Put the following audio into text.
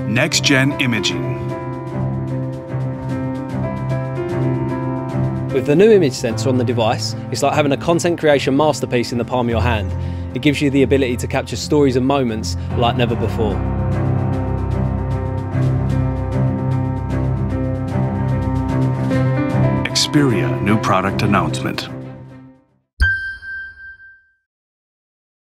Next-gen imaging. With the new image sensor on the device, it's like having a content creation masterpiece in the palm of your hand. It gives you the ability to capture stories and moments like never before. Xperia new product announcement.